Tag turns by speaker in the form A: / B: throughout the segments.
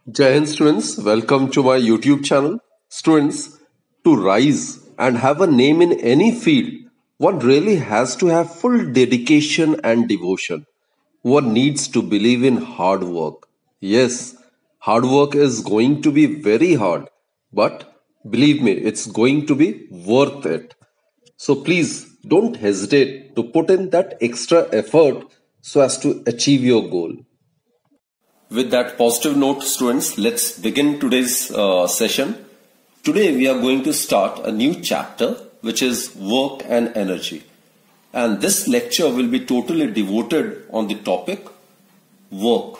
A: Jai Hind students, welcome to my YouTube channel. Students, to rise and have a name in any field, one really has to have full dedication and devotion. One needs to believe in hard work. Yes, hard work is going to be very hard, but believe me, it's going to be worth it. So please don't hesitate to put in that extra effort so as to achieve your goal. With that positive note, students, let's begin today's session. Today we are going to start a new chapter, which is work and energy. And this lecture will be totally devoted on the topic work.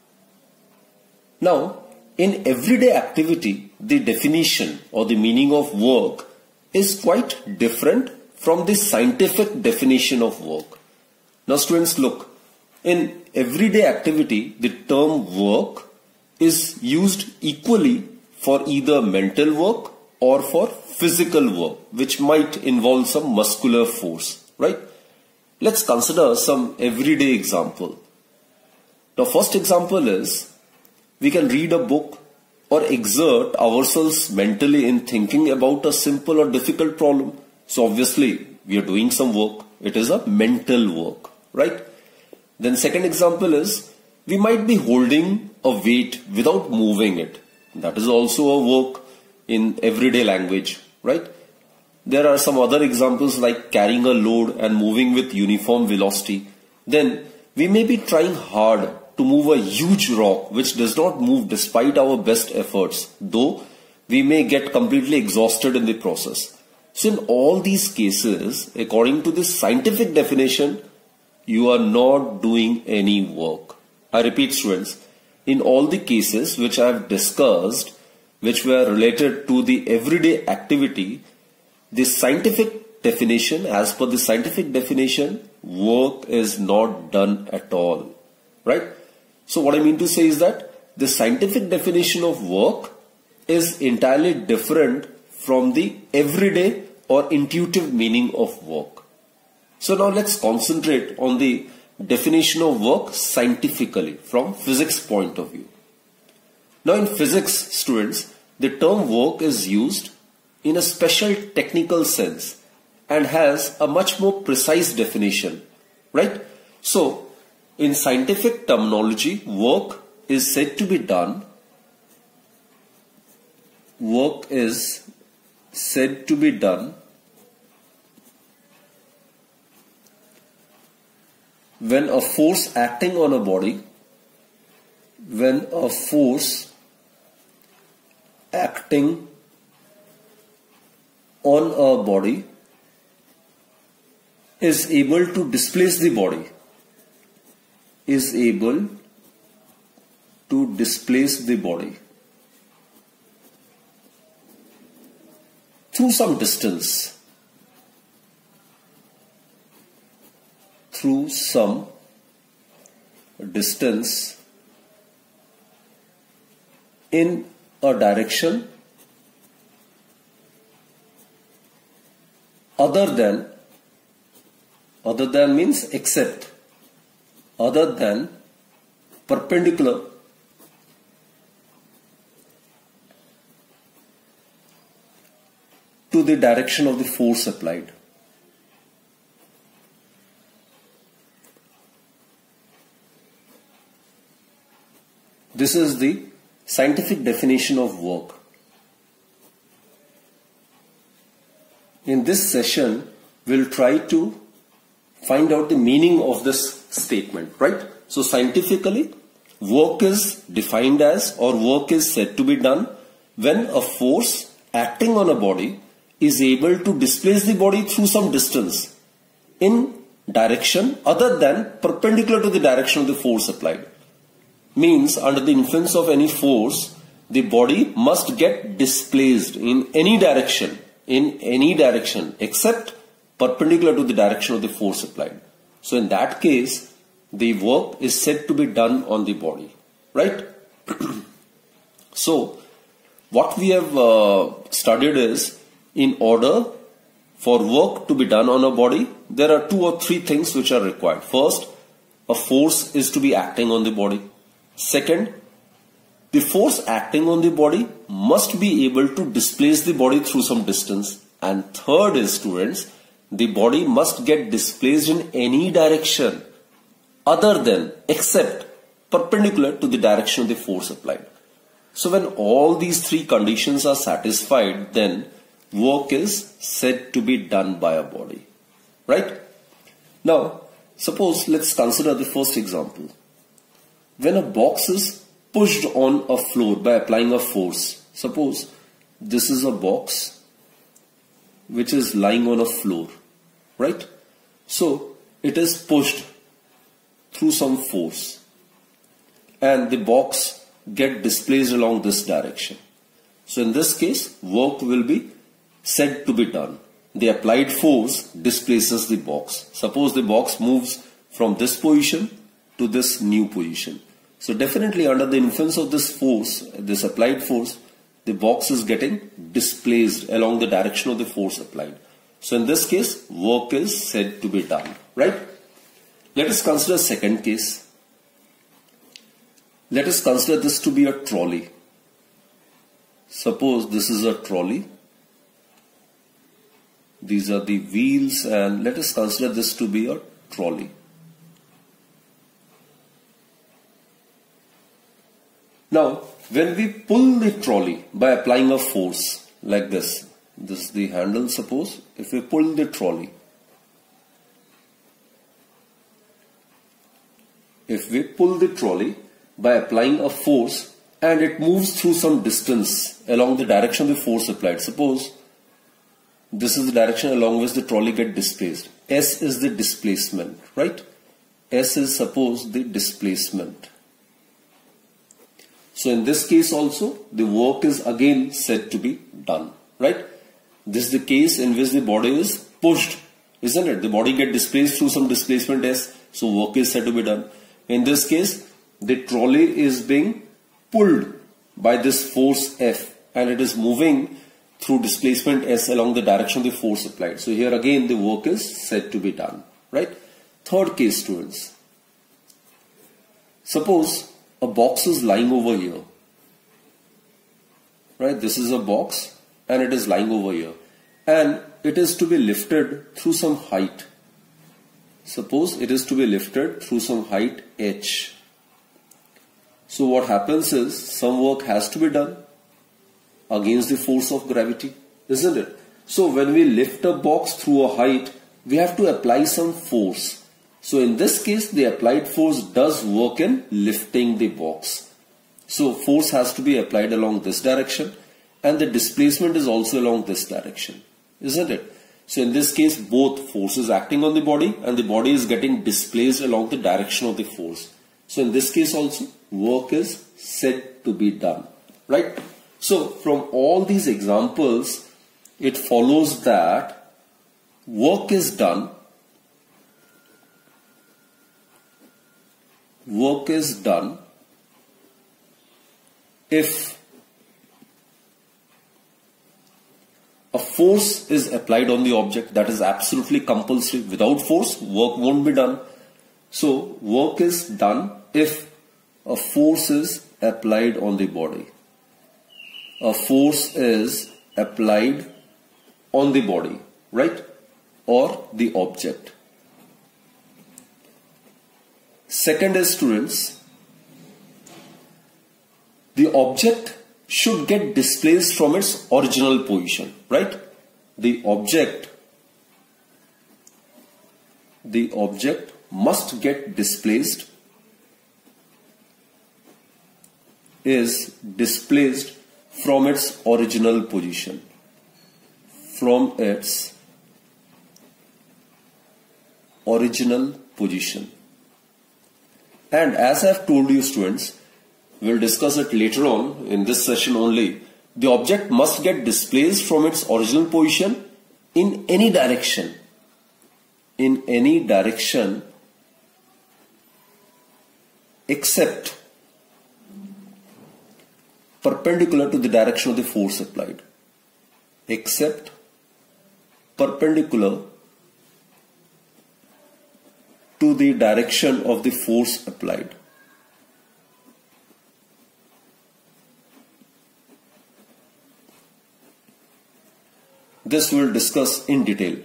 A: Now, in everyday activity, the definition or the meaning of work is quite different from the scientific definition of work. Now students, look, in everyday activity, the term work is used equally for either mental work or for physical work, which might involve some muscular force, right? Let's consider some everyday example. The first example is, we can read a book or exert ourselves mentally in thinking about a simple or difficult problem. So obviously, we are doing some work. It is a mental work, right? Then second example is, we might be holding a weight without moving it. That is also a work in everyday language, right? There are some other examples like carrying a load and moving with uniform velocity. Then we may be trying hard to move a huge rock which does not move despite our best efforts, though we may get completely exhausted in the process. So in all these cases, according to this scientific definition, you are not doing any work. I repeat students, in all the cases which I have discussed, which were related to the everyday activity, the scientific definition, as per the scientific definition, work is not done at all, right? So what I mean to say is that the scientific definition of work is entirely different from the everyday or intuitive meaning of work. So now let's concentrate on the definition of work scientifically from physics point of view. Now in physics, students, the term work is used in a special technical sense and has a much more precise definition, right? So in scientific terminology, work is said to be done. Work is said to be done when a force acting on a body, when a force acting on a body is able to displace the body, is able to displace the body through some distance, in a direction other than means except, other than perpendicular to the direction of the force applied. This is the scientific definition of work. In this session, we'll try to find out the meaning of this statement, right? So scientifically, work is defined as, or work is said to be done when a force acting on a body is able to displace the body through some distance in direction other than perpendicular to the direction of the force applied. Means under the influence of any force, the body must get displaced in any direction except perpendicular to the direction of the force applied. So in that case, the work is said to be done on the body, right? So what we have studied is, in order for work to be done on a body, there are 2 or 3 things which are required. First, a force is to be acting on the body. Second, the force acting on the body must be able to displace the body through some distance. And third is, students, the body must get displaced in any direction other than, except, perpendicular to the direction of the force applied. So when all these three conditions are satisfied, then work is said to be done by a body. Right? Now, suppose let's consider the first example. When a box is pushed on a floor by applying a force. Suppose this is a box which is lying on a floor. Right? So it is pushed through some force and the box get displaced along this direction. So in this case, work will be said to be done. The applied force displaces the box. Suppose the box moves from this position to this new position. So definitely under the influence of this force, this applied force, the box is getting displaced along the direction of the force applied. So in this case, work is said to be done. Right? Let us consider second case. Let us consider this to be a trolley. Suppose this is a trolley. These are the wheels, and let us consider this to be a trolley. Now, when we pull the trolley by applying a force like this is the handle, suppose, if we pull the trolley, by applying a force and it moves through some distance along the direction of the force applied. Suppose this is the direction along which the trolley gets displaced. S is the displacement, right? S is, suppose, the displacement. So in this case also, the work is again said to be done, right? This is the case in which the body is pushed, isn't it? The body gets displaced through some displacement S, so work is said to be done. In this case, the trolley is being pulled by this force F and it is moving through displacement S along the direction of the force applied. So here again the work is said to be done, right? Third case, students. Suppose a box is lying over here, right? This is a box and it is lying over here and it is to be lifted through some height. Suppose it is to be lifted through some height h. So what happens is some work has to be done against the force of gravity, isn't it? So when we lift a box through a height, we have to apply some force. So in this case, the applied force does work in lifting the box. So force has to be applied along this direction and the displacement is also along this direction, isn't it? So in this case, both forces acting on the body and the body is getting displaced along the direction of the force. So in this case also, work is said to be done, right? So from all these examples, it follows that work is done if a force is applied on the object. That is absolutely compulsory. Without force, work won't be done. So work is done if a force is applied on the body. A force is applied on the body, right? Or the object. Second is, students, the object should get displaced from its original position, right? The object must get displaced, is displaced from its original position, And as I have told you, students, we will discuss it later on in this session only. The object must get displaced from its original position in any direction. Except perpendicular to the direction of the force applied. Except perpendicular to the direction of the force applied. this we'll discuss in detail.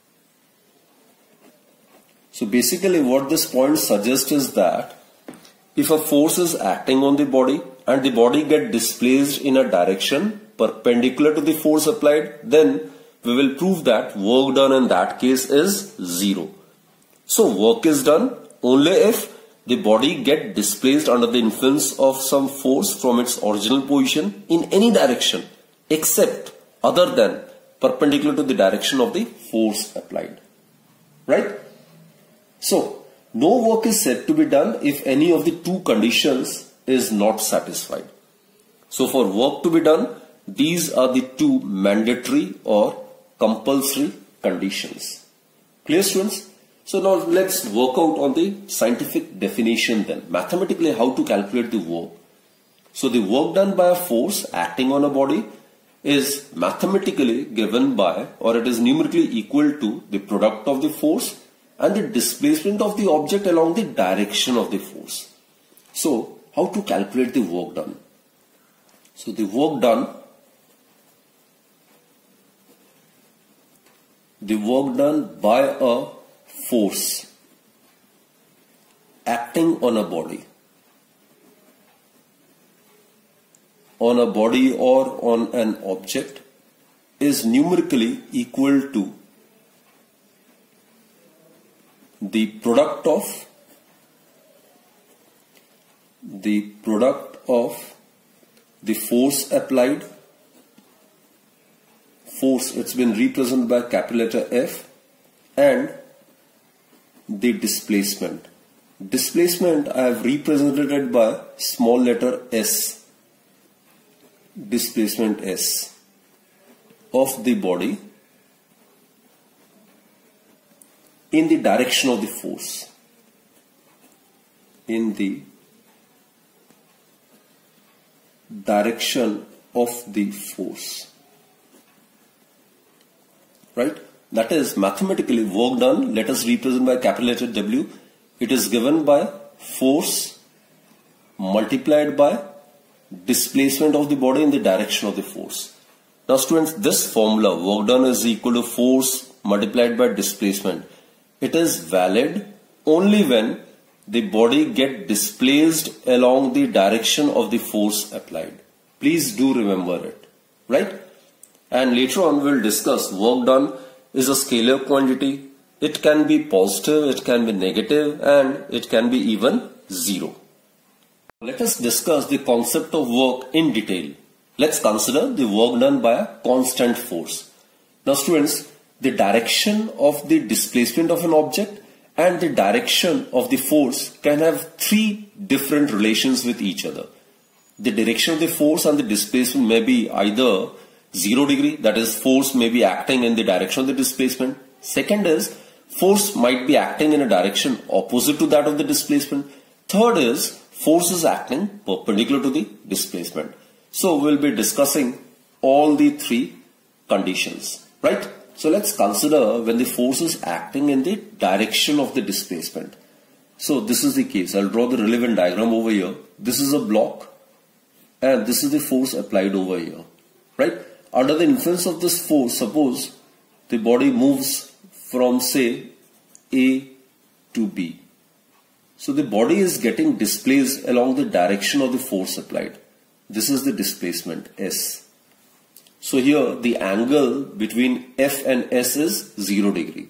A: So basically what this point suggests is that if a force is acting on the body and the body gets displaced in a direction perpendicular to the force applied, then we will prove that work done in that case is zero. So work is done only if the body gets displaced under the influence of some force from its original position in any direction except other than perpendicular to the direction of the force applied. Right? So, no work is said to be done if any of the two conditions is not satisfied. So, for work to be done, these are the two mandatory or compulsory conditions. Clear, students? So, now let's work out on the scientific definition then. Mathematically, how to calculate the work. So, the work done by a force acting on a body is mathematically given by, or it is numerically equal to, the product of the force and the displacement of the object along the direction of the force. So, how to calculate the work done? So, the work done by a force acting on a body or on an object is numerically equal to the product of the force applied. Force, it's been represented by capital letter F, and the displacement. Displacement I have represented it by small letter s. Displacement S of the body in the direction of the force. In the direction of the force. Right? That is mathematically work done. Let us represent by capital letter W. It is given by force multiplied by displacement of the body in the direction of the force. Now students, this formula work done is equal to force multiplied by displacement. It is valid only when the body gets displaced along the direction of the force applied. Please do remember it. Right? And later on we will discuss work done is a scalar quantity. It can be positive, it can be negative, and it can be even zero. Let us discuss the concept of work in detail. Let's consider the work done by a constant force. Now students, the direction of the displacement of an object and the direction of the force can have three different relations with each other. The direction of the force and the displacement may be either 0 degree, that is force may be acting in the direction of the displacement. Second is force might be acting in a direction opposite to that of the displacement. Third is force is acting perpendicular to the displacement. So we'll be discussing all the three conditions, right? So let's consider when the force is acting in the direction of the displacement. So this is the case. I'll draw the relevant diagram over here. This is a block and this is the force applied over here, right? Under the influence of this force, suppose the body moves from say A to B. So the body is getting displaced along the direction of the force applied. This is the displacement S. So here the angle between F and S is 0 degree.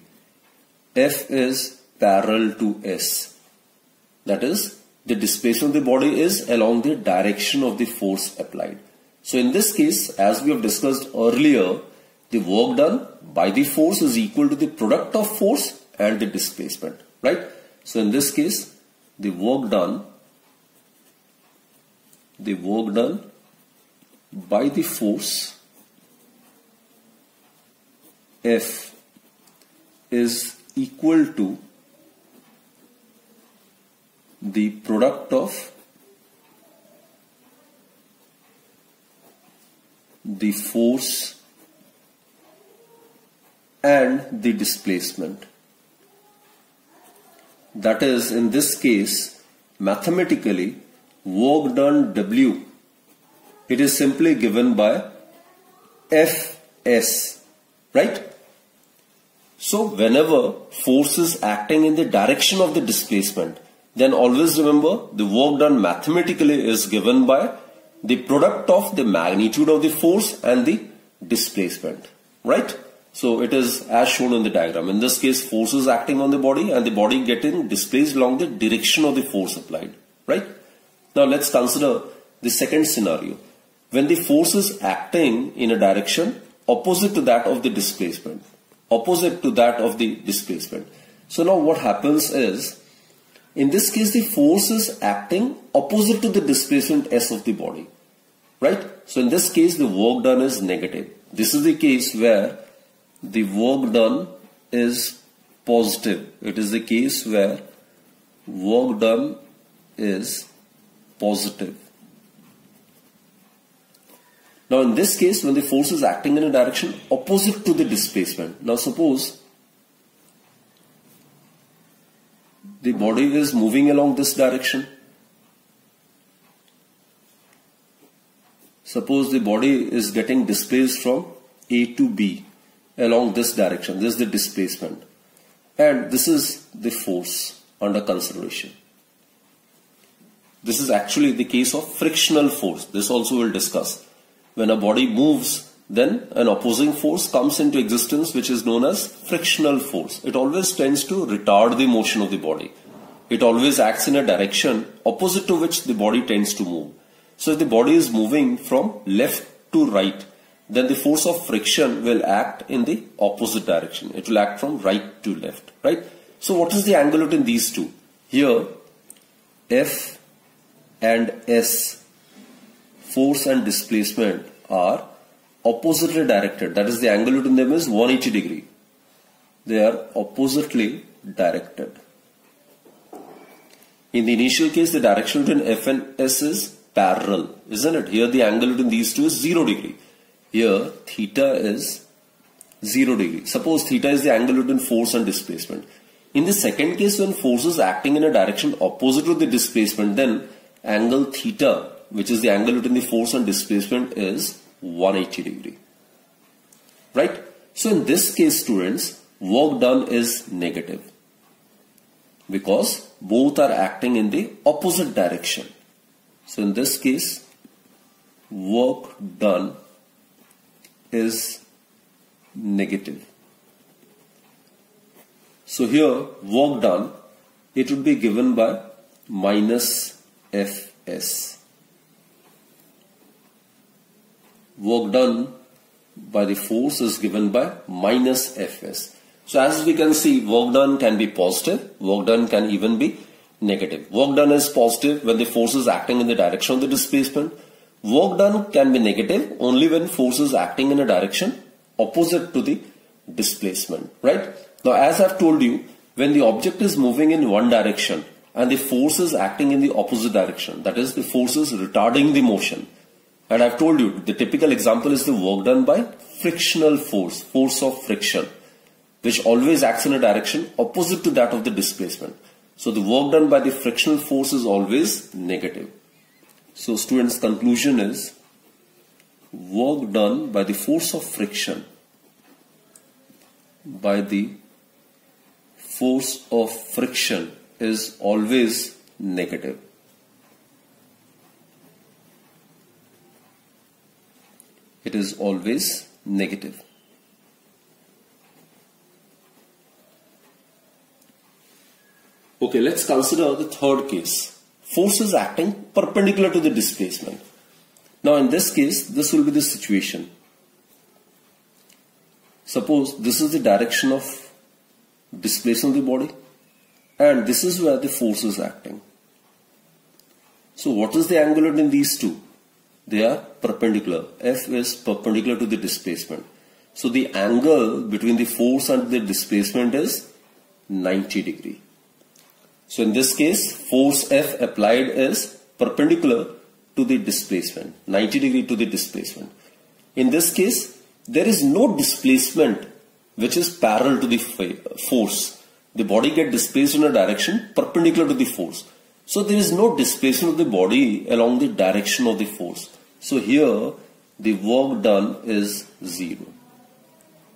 A: F is parallel to S. That is, the displacement of the body is along the direction of the force applied. So in this case, as we have discussed earlier, the work done by the force is equal to the product of force and the displacement, right? So in this case, the work done by the force F is equal to the product of the force and the displacement. That is, in this case, mathematically, work done W, it is simply given by Fs right? So whenever force is acting in the direction of the displacement, then always remember the work done mathematically is given by the product of the magnitude of the force and the displacement, right? So it is as shown in the diagram. In this case, force is acting on the body and the body getting displaced along the direction of the force applied, right? Now let's consider the second scenario. When the force is acting in a direction opposite to that of the displacement. So now what happens is, in this case, the force is acting opposite to the displacement s of the body, right? So in this case, the work done is negative. This is the case where the work done is positive. It is the case where work done is positive. Now in this case, when the force is acting in a direction opposite to the displacement. Now suppose the body is moving along this direction. Suppose the body is getting displaced from A to B along this direction. This is the displacement. And this is the force under consideration. This is actually the case of frictional force. This also we'll discuss. When a body moves, then an opposing force comes into existence which is known as frictional force. It always tends to retard the motion of the body. It always acts in a direction opposite to which the body tends to move. So if the body is moving from left to right, then the force of friction will act in the opposite direction. It will act from right to left, right? So what is the angle between these two? Here, F and S, force and displacement, are oppositely directed. That is, the angle between them is 180 degree. They are oppositely directed. In the initial case, the direction between F and S is parallel, isn't it? Here the angle between these two is 0 degree. Here theta is 0 degree. Suppose theta is the angle between force and displacement. In the second case, when force is acting in a direction opposite to the displacement, then angle theta, which is the angle between the force and displacement, is 180 degree. Right? So in this case, students, work done is negative because both are acting in the opposite direction. So in this case, work done is negative. So here, work done, it would be given by minus Fs. Work done by the force is given by minus Fs. So as we can see, work done can be positive, work done can even be negative. Work done is positive when the force is acting in the direction of the displacement. Work done can be negative only when force is acting in a direction opposite to the displacement, right? Now as I've told you, when the object is moving in one direction and the force is acting in the opposite direction, that is, the force is retarding the motion. And I've told you, the typical example is the work done by frictional force, force of friction, which always acts in a direction opposite to that of the displacement. So the work done by the frictional force is always negative. So students, conclusion is, work done by the force of friction, is always negative. It is always negative. Okay, let's consider the third case. Force is acting perpendicular to the displacement. Now in this case, this will be the situation. Suppose this is the direction of displacement of the body and this is where the force is acting. So what is the angle between these two? They are perpendicular. F is perpendicular to the displacement. So the angle between the force and the displacement is 90 degree. So in this case, force F applied is perpendicular to the displacement, 90 degree to the displacement. In this case, there is no displacement which is parallel to the force. The body gets displaced in a direction perpendicular to the force. So there is no displacement of the body along the direction of the force. So here the work done is 0.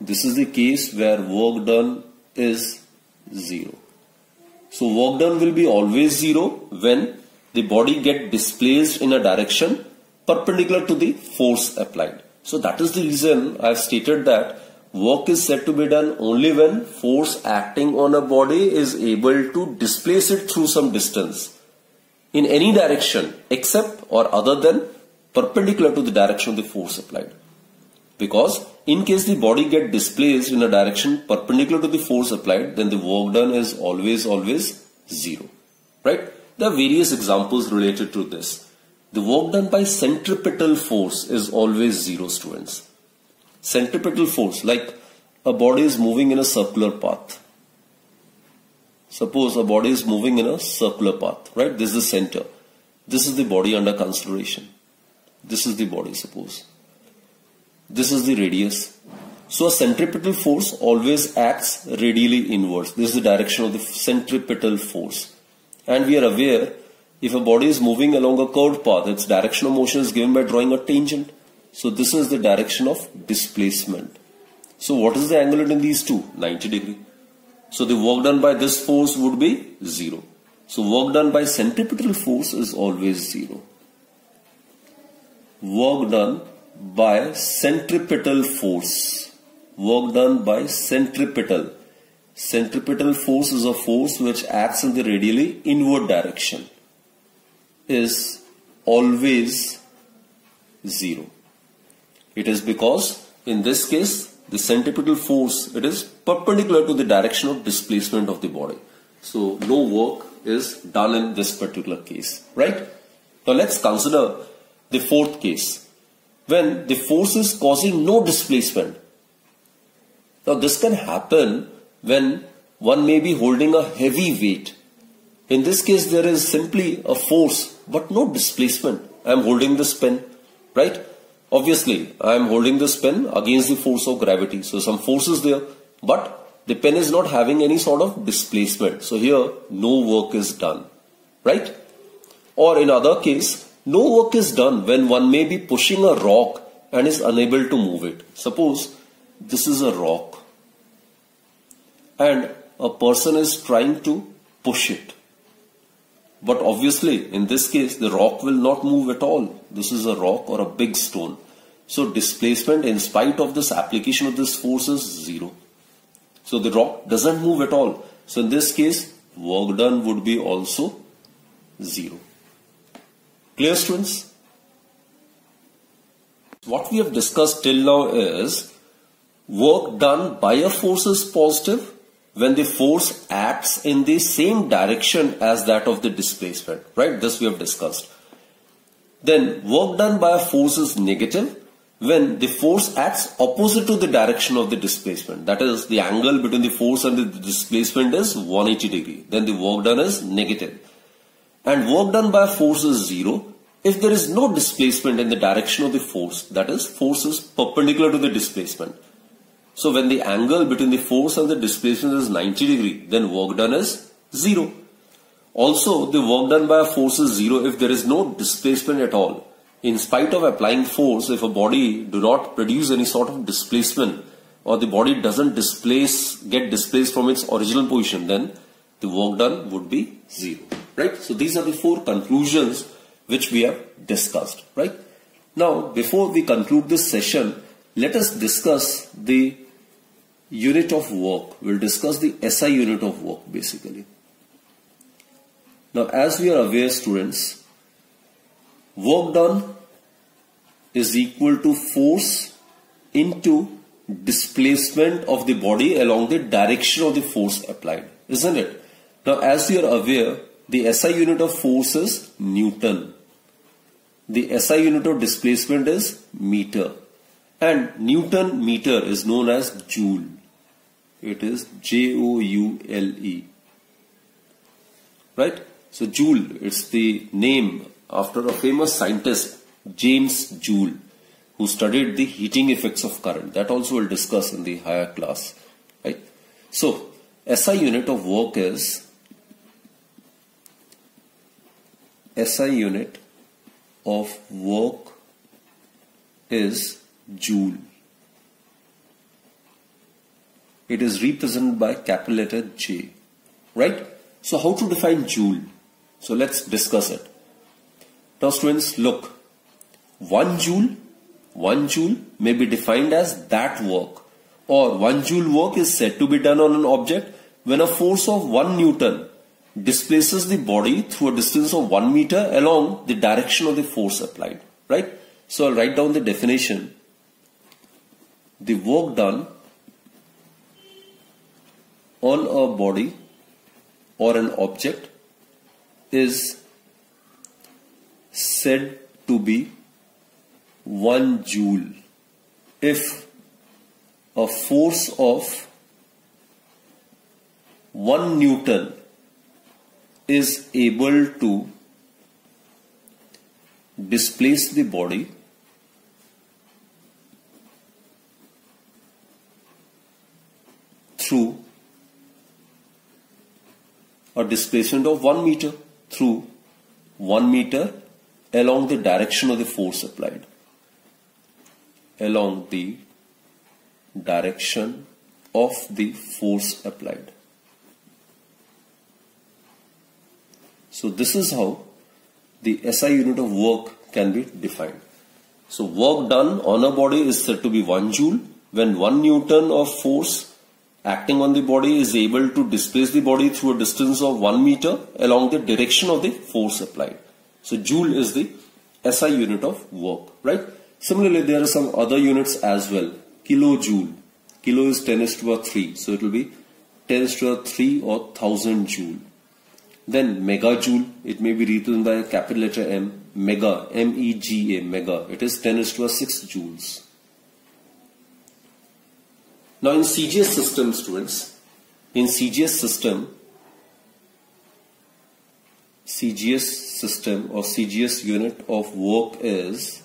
A: this is the case where work done is 0. So work done will be always 0 when the body get displaced in a direction perpendicular to the force applied. So that is the reason I have stated that work is said to be done only when force acting on a body is able to displace it through some distance in any direction except or other than perpendicular to the direction of the force applied. Because in case the body get displaced in a direction perpendicular to the force applied, then the work done is always 0. Right? There are various examples related to this. The work done by centripetal force is always 0, students. Centripetal force, like a body is moving in a circular path. Suppose a body is moving in a circular path, right? This is the center. This is the body under consideration. This is the body, suppose. This is the radius. So a centripetal force always acts radially inwards. This is the direction of the centripetal force. And we are aware, if a body is moving along a curved path, its direction of motion is given by drawing a tangent. So this is the direction of displacement. So what is the angle between these two? 90 degree. So the work done by this force would be 0. So work done by centripetal force is always 0. Work done by centripetal force. Work done by centripetal. Centripetal force is a force which acts in the radially inward direction. Is always 0. It is because in this case the centripetal force, it is perpendicular to the direction of displacement of the body. So no work is done in this particular case, right? Now let's consider the fourth case, when the force is causing no displacement. Now this can happen when one may be holding a heavy weight. In this case there is simply a force but no displacement. I am holding this pen, right? Obviously I am holding this pen against the force of gravity. So some force is there, but the pen is not having any sort of displacement. So here no work is done, right? Or in other case, no work is done when one may be pushing a rock and is unable to move it. Suppose this is a rock and a person is trying to push it. But obviously in this case the rock will not move at all. This is a rock or a big stone. So displacement in spite of this application of this force is 0. So the rock doesn't move at all. So in this case work done would be also 0. Clear, students? What we have discussed till now is work done by a force is positive when the force acts in the same direction as that of the displacement, right? This we have discussed. Then work done by a force is negative when the force acts opposite to the direction of the displacement. That is, the angle between the force and the displacement is 180 degree. Then the work done is negative. And work done by a force is 0 if there is no displacement in the direction of the force. That is, force is perpendicular to the displacement. So when the angle between the force and the displacement is 90 degree, then work done is 0. Also, the work done by a force is 0 if there is no displacement at all. In spite of applying force, if a body do not produce any sort of displacement or the body doesn't get displaced from its original position, then the work done would be 0. Right? So these are the 4 conclusions which we have discussed. Right? Now, before we conclude this session, let us discuss the unit of work. We'll discuss the SI unit of work basically. Now, as we are aware, students, work done is equal to force into displacement of the body along the direction of the force applied, isn't it? Now, as you are aware, the SI unit of force is Newton. The SI unit of displacement is meter. And Newton meter is known as joule. It is Joule. Right? So joule, it's the name after a famous scientist, James Joule, who studied the heating effects of current. That also we'll discuss in the higher class. Right? So SI unit of work is SI unit of work is joule. it is represented by capital letter J, right? So how to define joule? So let's discuss it. Now students, look, 1 joule may be defined as that work, or 1 joule work is said to be done on an object when a force of 1 Newton displaces the body through a distance of 1 meter along the direction of the force applied, right? So I'll write down the definition. The work done on a body or an object is said to be 1 joule if a force of 1 Newton is able to displace the body through a displacement of 1 meter through 1 meter along the direction of the force applied. Along the direction of the force applied. So this is how the SI unit of work can be defined. So work done on a body is said to be 1 joule when 1 Newton of force acting on the body is able to displace the body through a distance of 1 meter along the direction of the force applied. So joule is the SI unit of work, right? Similarly, there are some other units as well. Kilojoule. Kilo is 10 raised to the 3. So it will be 10 raised to the 3 or 1000 joule. Then megajoule, it may be written by a capital letter M. Mega, M-E-G-A, mega. It is 10 raised to the 6 joules. Now in CGS system, students, in CGS system or CGS unit of work is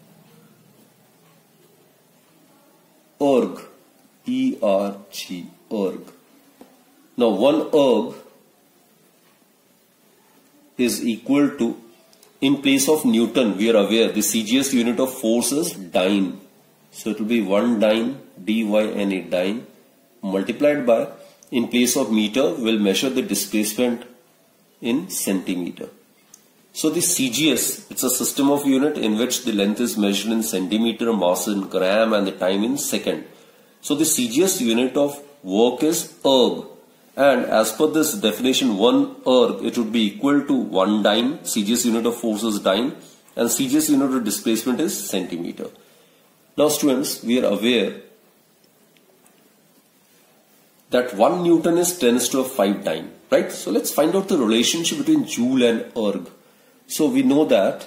A: erg, E-R-G, erg. Now 1 erg is equal to, in place of Newton, we are aware the CGS unit of force is dyne. So it will be 1 dyne, D-Y-N-E, dyne, multiplied by, in place of meter, we'll measure the displacement in centimeter. So the CGS, it's a system of unit in which the length is measured in centimeter, mass in gram, and the time in second. So the CGS unit of work is erg. And as per this definition, 1 erg, it would be equal to 1 dyne. CGS unit of force is dyne, and CGS unit of displacement is centimeter. Now students, we are aware that 1 Newton is 10 raised to the 5 dyne, right? So let's find out the relationship between joule and erg. So we know that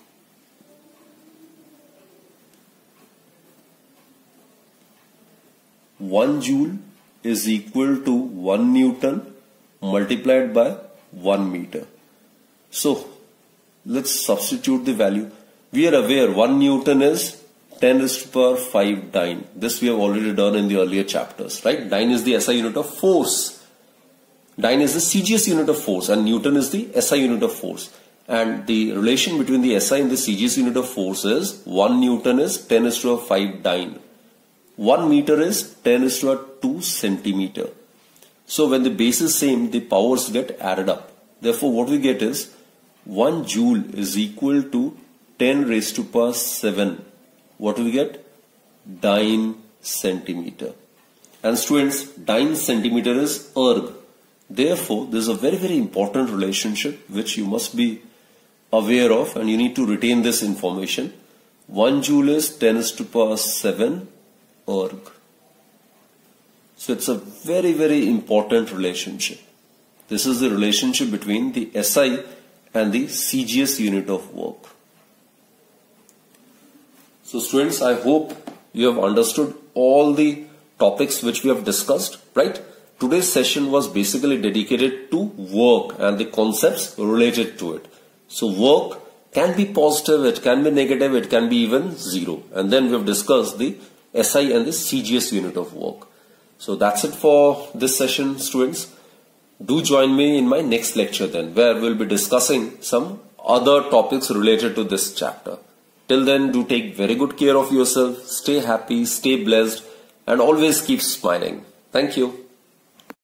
A: one joule is equal to 1 Newton multiplied by 1 meter. So let's substitute the value. We are aware 1 Newton is 10 raised to the power 5 dyne. This we have already done in the earlier chapters, right? Dyne is the SI unit of force. Dyne is the CGS unit of force, and Newton is the SI unit of force. And the relation between the SI and the CGS unit of force is 1 Newton is 10 raised to the 5 dyne. 1 meter is 10 raised to the 2 centimeter. So when the base is same, the powers get added up. Therefore, what we get is 1 joule is equal to 10 raised to the power 7. What do we get? Dyne centimeter. And students, dyne centimeter is erg. Therefore, there is a very, very important relationship which you must be aware of, and you need to retain this information. 1 joule is 10 raised to the power 7 erg. So it's a very, very important relationship. This is the relationship between the SI and the CGS unit of work. So students, I hope you have understood all the topics which we have discussed, right? Today's session was basically dedicated to work and the concepts related to it. So work can be positive, it can be negative, it can be even zero. And then we have discussed the SI and the CGS unit of work. So that's it for this session, students. Do join me in my next lecture then, where we'll be discussing some other topics related to this chapter. Till then, do take very good care of yourself, stay happy, stay blessed, and always keep smiling. Thank you.